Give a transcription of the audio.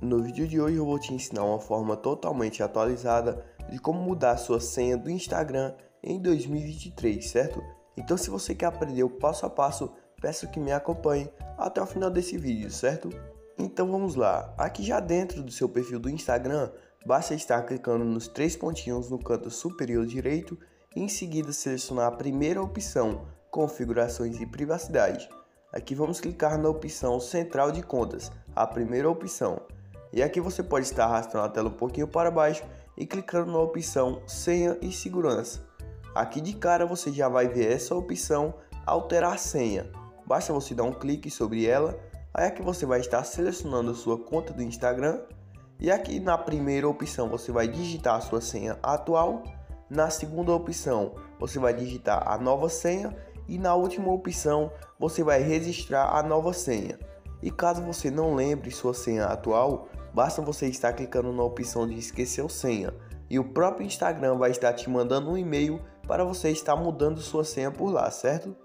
No vídeo de hoje eu vou te ensinar uma forma totalmente atualizada de como mudar sua senha do Instagram em 2023, certo? Então se você quer aprender o passo a passo, peço que me acompanhe até o final desse vídeo, certo? Então vamos lá, aqui já dentro do seu perfil do Instagram, basta estar clicando nos três pontinhos no canto superior direito e em seguida selecionar a primeira opção, configurações e privacidade. Aqui vamos clicar na opção central de contas, a primeira opção. E aqui você pode estar arrastando a tela um pouquinho para baixo e clicando na opção senha e segurança. Aqui de cara você já vai ver essa opção alterar senha. Basta você dar um clique sobre ela, aí aqui você vai estar selecionando a sua conta do Instagram. E aqui na primeira opção você vai digitar a sua senha atual. Na segunda opção você vai digitar a nova senha. E na última opção você vai registrar a nova senha. E caso você não lembre sua senha atual, basta você estar clicando na opção de esqueceu senha. E o próprio Instagram vai estar te mandando um e-mail para você estar mudando sua senha por lá, certo?